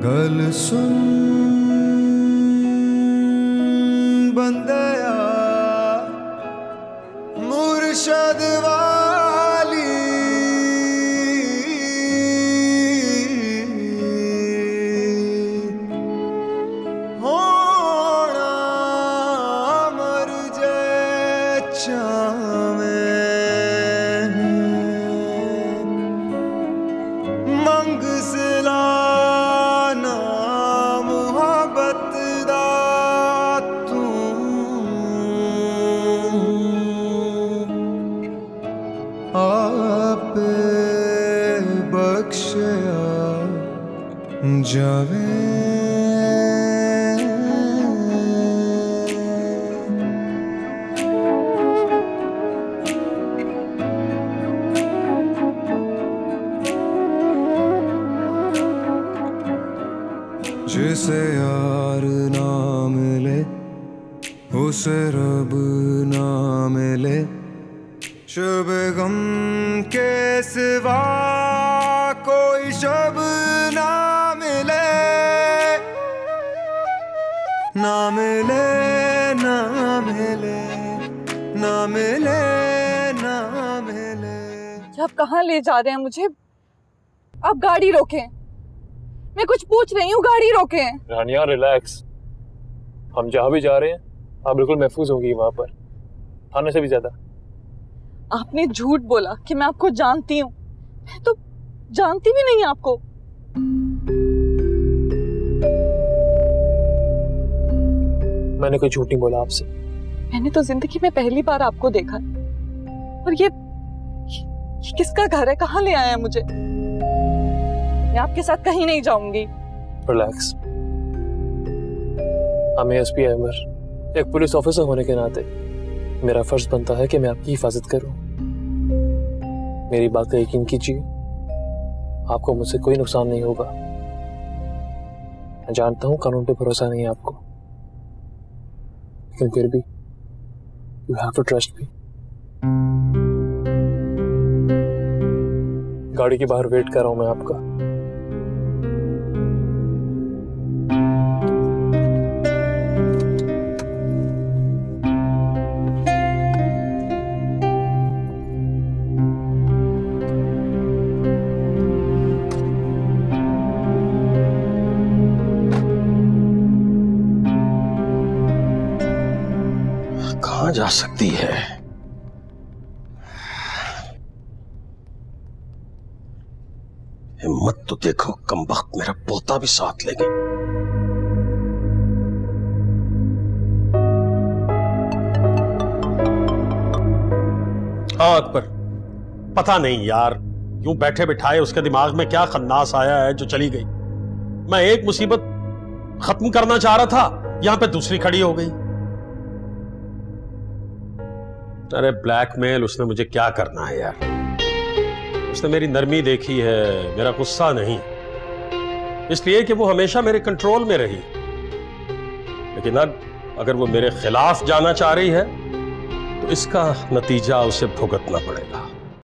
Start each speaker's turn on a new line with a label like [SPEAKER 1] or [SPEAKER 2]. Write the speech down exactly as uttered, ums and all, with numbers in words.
[SPEAKER 1] गल सुन बंदया मुर्शद वाली होना मर जाए चावे मंग सिलाना मोहब्बत दा तू आप बख्शया जावे जिसे यार ना मिले उसे रब ना मिले शब गम के सिवा कोई शब ना मिले ना मिले ना मिले ना मिले ना मिले।
[SPEAKER 2] आप कहाँ ले जा रहे हैं मुझे? आप गाड़ी रोकें, मैं कुछ पूछ रही हूँ, गाड़ी रोकें।
[SPEAKER 3] रानिया रिलैक्स, हम जहाँ भी जा रहे हैं आप बिल्कुल महफूज होंगी वहां पर, थाने से भी ज्यादा।
[SPEAKER 2] आपने झूठ बोला कि मैं आपको जानती हूँ, मैं तो जानती भी नहीं आपको।
[SPEAKER 3] मैंने कोई झूठ नहीं बोला आपसे।
[SPEAKER 2] मैंने तो जिंदगी में पहली बार आपको देखा और ये, ये किसका घर है? कहाँ ले आया है मुझे? मैं आपके साथ कहीं नहीं जाऊंगी।
[SPEAKER 3] रिलैक्स, हम एएसपी अमर, एक पुलिस ऑफिसर होने के नाते मेरा फर्ज बनता है कि मैं आपकी हिफाजत करूं। मेरी बात का यकीन कीजिए, आपको मुझसे कोई नुकसान नहीं होगा। मैं जानता हूं कानून पे भरोसा नहीं है आपको, लेकिन फिर भी you have to trust me. गाड़ी के बाहर वेट कर रहा हूं मैं आपका।
[SPEAKER 4] कहाँ जा सकती है? हिम्मत तो देखो, कमबख्त मेरा पोता भी साथ ले गई। हाँ अकबर, पता नहीं यार, यूं बैठे बिठाए उसके दिमाग में क्या खन्नास आया है जो चली गई। मैं एक मुसीबत खत्म करना चाह रहा था, यहां पे दूसरी खड़ी हो गई। अरे ब्लैकमेल उसने मुझे क्या करना है यार? उसने मेरी नरमी देखी है, मेरा गुस्सा नहीं, इसलिए कि वो हमेशा मेरे कंट्रोल में रही। लेकिन अब अगर वो मेरे खिलाफ जाना चाह रही है तो इसका नतीजा उसे भुगतना पड़ेगा।